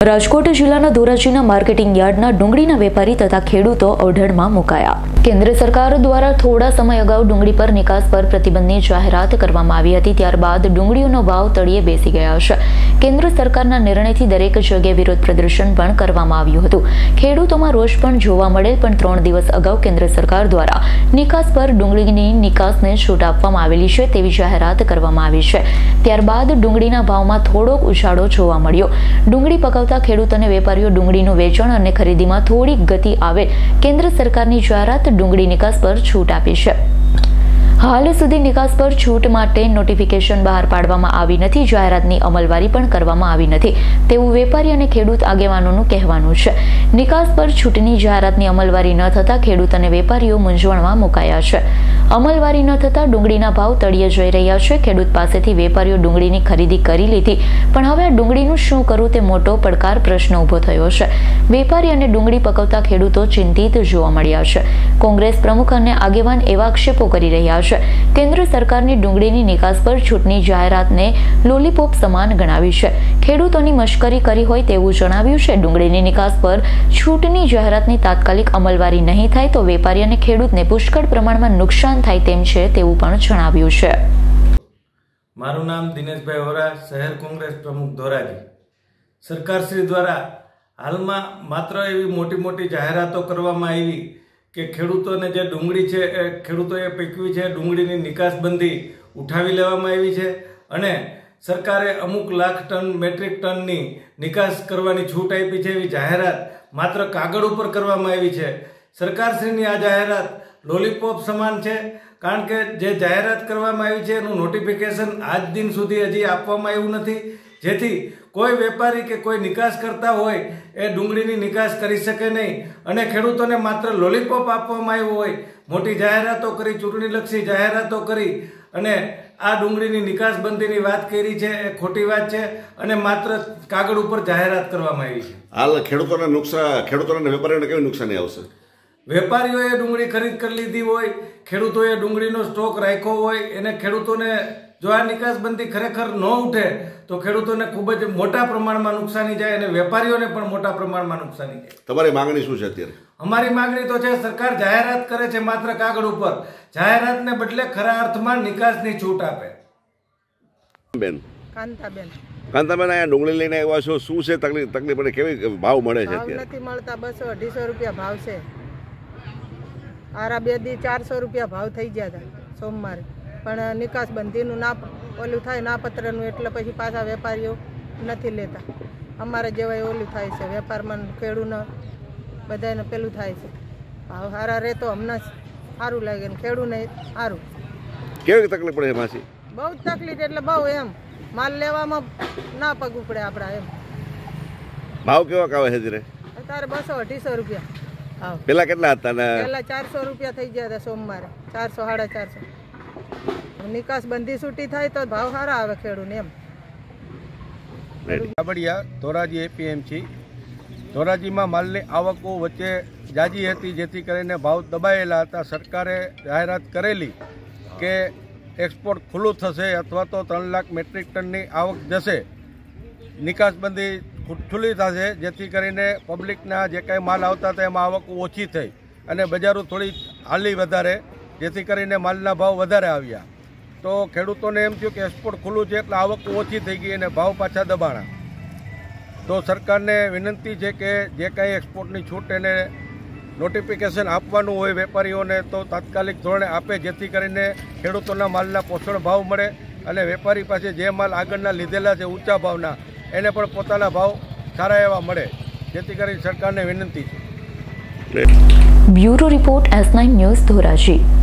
રાજકોટ જિલ્લાના ધોરાજીના માર્કેટિંગ યાર્ડના ડુંગળીના વેપારી તથા ખેડૂતો અવઢણમાં મુકાયા। કેન્દ્ર સરકાર દ્વારા થોડા સમય અગાઉ ડુંગળી પર નિકાસ પર પ્રતિબંધની જાહેરાત કરવામાં આવી હતી। ત્યારબાદ ડુંગળીનો ભાવ તળિયે બેસી ગયા છે। કેન્દ્ર સરકારના નિર્ણયથી દરેક જગ્યાએ વિરોધ પ્રદર્શન પણ કરવામાં આવ્યું હતું। ખેડૂતોમાં રોષ પણ જોવા મળેલ, પણ 3 દિવસ અગાઉ કેન્દ્ર સરકાર દ્વારા નિકાસ પર ડુંગળીની નિકાસને છૂટ આપવામાં આવેલી છે તેવી જાહેરાત કરવામાં આવી છે। ત્યારબાદ ડુંગળીના ભાવમાં થોડોક ઉછાળો જોવા મળ્યો। ડુંગળી પકવતા ખેડૂત અને વેપારીઓ ડુંગળીનું વેચાણ અને ખરીદીમાં થોડી ગતિ આવે કેન્દ્ર સરકારની જાહેરાત ડુંગળી નિકાસ પર છૂટ આપી છે। હાલ સુધી નિકાસ પર છૂટ માટે નોટિફિકેશન બહાર પાડવામાં આવી નથી, જાહેરાતની અમલવારી પણ કરવામાં આવી નથી તેવું વેપારી અને ખેડૂત આગેવાનોનું કહેવાનું છે। નિકાસ પર છૂટની જાહેરાતની અમલવારી ન થતા ખેડૂત અને વેપારીઓ મૂંઝવણમાં મુકાયા છે। અમલવારી ન થતા ડુંગળીના ભાવ તળિયે જઈ રહ્યા છે। ખેડૂત પાસેથી વેપારીઓ ડુંગળીની ખરીદી કરી લીધી, પણ હવે આ ડુંગળીનું શું કરવું તે મોટો પડકાર પ્રશ્ન ઊભો થયો છે। વેપારી અને ડુંગળી પકવતા ખેડૂતો ચિંતિત જોવા મળ્યા છે। કોંગ્રેસ પ્રમુખ અને આગેવાન એવા આક્ષેપો કરી રહ્યા છે। કેન્દ્ર સરકારની ડુંગળીની નિકાસ પર છૂટની જાહેરાતને લોલીપોપ સમાન ગણાવી છે। ખેડૂતોની મશ્કરી કરી હોય તેવું જણાવ્યું છે। ડુંગળીની નિકાસ પર છૂટની જાહેરાતની તાત્કાલિક અમલવારી નહીં થાય તો વેપારી અને ખેડૂતને પુષ્કળ પ્રમાણમાં નુકસાન થાય તેમ છે તેવું પણ જણાવ્યું છે। મારું નામ દિનેશભાઈ વોરા, શહેર કોંગ્રેસ પ્રમુખ ધોરાજી। સરકારશ્રી દ્વારા હાલમાં માત્ર એવી મોટી જાહેરાતો કરવામાં આવી કે ખેડૂતોને જે ડુંગળી છે એ ખેડૂતોએ પકવી છે, ડુંગળીની નિકાસબંધી ઉઠાવી લેવામાં આવી છે અને સરકારે અમુક લાખ ટન મેટ્રિક ટનની નિકાસ કરવાની છૂટ આપી છે એવી જાહેરાત માત્ર કાગળ ઉપર કરવામાં આવી છે। સરકારશ્રીની આ જાહેરાત લોલીપોપ સમાન છે, કારણ કે જે જાહેરાત કરવામાં આવી છે એનું નોટિફિકેશન આજ દિન સુધી હજી આપવામાં આવ્યું નથી, જેથી કોઈ વેપારી કે કોઈ નિકાસ કરતા હોય એ ડુંગળીની નિકાસ કરી શકે નહીં અને ખેડૂતોને માત્ર લોલીપોપ આપવામાં આવ્યું હોય, મોટી જાહેરાતો કરી, ચૂંટણીલક્ષી જાહેરાતો કરી અને આ ડુંગળીની નિકાસબંધીની વાત કરી છે એ ખોટી વાત છે અને માત્ર કાગળ ઉપર જાહેરાત કરવામાં આવી છે। હાલ ખેડૂતોને વેપારીઓને કેવી નુકસાની આવશે? વેપારીઓએ ડુંગળી ખરીદ કરી લીધી હોય, ખેડૂતોએ ડુંગળીનો સ્ટોક રાખ્યો હોય, એને ખેડૂતોને જો આ નિકાસબંધી ખરેખર ન ઉઠે તો ખેડૂતોને ખૂબ જ મોટા પ્રમાણમાં નુકસાની જાય અને વેપારીઓને પણ મોટા પ્રમાણમાં નુકસાની જાય। તમારી માંગણી શું છે અત્યારે? અમારી માંગણી તો છે, સરકાર જાહેરાત કરે છે માત્ર કાગળ ઉપર, જાહેરાતને બદલે ખરા અર્થમાં નિકાસની છૂટ આપે। કાંતાબેન, અહીંયા ડુંગળી લઈને આવ્યા છો, શું છે તકલીફ પડે? કેવી ભાવ મળે છે? ભાવ નથી મળતા, 200-250 રૂપિયા ભાવ છે। આરા 2 દી 400 રૂપિયા ભાવ થઈ ગયા હતા સોમવારે, પણ નિકાસબંધીનું ના ઓલું થાય નાપત્રનું, એટલે પછી પાછા વેપારીઓ નથી લેતા। અમારે જેવાય ઓલું થાય છે, વેપારમાં ખેડૂતને બધાને પેલું થાય છે। ભાવ સારા રહે તો અમને સારું લાગે ને ખેડૂતને સારું। કેવી તકલીફ પડે એમાંથી? બહુ જ તકલીફ, એટલે બહુ એમ માલ લેવામાં ના પગ ઉપડે આપણા એમ। ભાવ કેવા આવે છે ધીરે? અત્યારે 200-250 રૂપિયા ભાવ। પેલા કેટલા હતા? પેલા 400 રૂપિયા થઈ ગયા હતા સોમવારે, 400-450। નિકાસબંધી છૂટી થાય તો ભાવ સારા આવે ખેડૂતને એમ। કાબડિયા, ધોરાજી એપીએમસી। ધોરાજીમાં માલની આવકો વચ્ચે જાજી હતી, જેથી કરીને ભાવ દબાયેલા હતા। સરકારે જાહેરાત કરેલી કે એક્સપોર્ટ ખુલ્લું થશે અથવા તો 3 લાખ મેટ્રિક ટનની આવક જશે, નિકાસબંધી ખુલ્લી થશે, જેથી કરીને પબ્લિકના જે કાંઈ માલ આવતા હતા એમાં આવક ઓછી થઈ અને બજારો થોડી હાલી વધારે, જેથી કરીને માલના ભાવ વધારે આવ્યા। તો ખેડૂતોને એમ થયું કે એક્સપોર્ટ ખુલ્લું છે એટલે આવક ઓછી થઈ ગઈ અને ભાવ પાછા દબાણા। તો સરકારને વિનંતી છે કે જે કાંઈ એક્સપોર્ટની છૂટ એને નોટિફિકેશન આપવાનું હોય વેપારીઓને તો તાત્કાલિક ધોરણે આપે, જેથી કરીને ખેડૂતોના માલના પોષણ ભાવ મળે અને વેપારી પાસે જે માલ આગળના લીધેલા છે ઊંચા ભાવના એને પણ પોતાના ભાવ સારા એવા મળે, જેથી કરીને સરકારને વિનંતી છે। Bureau report S9 news Dhoraji.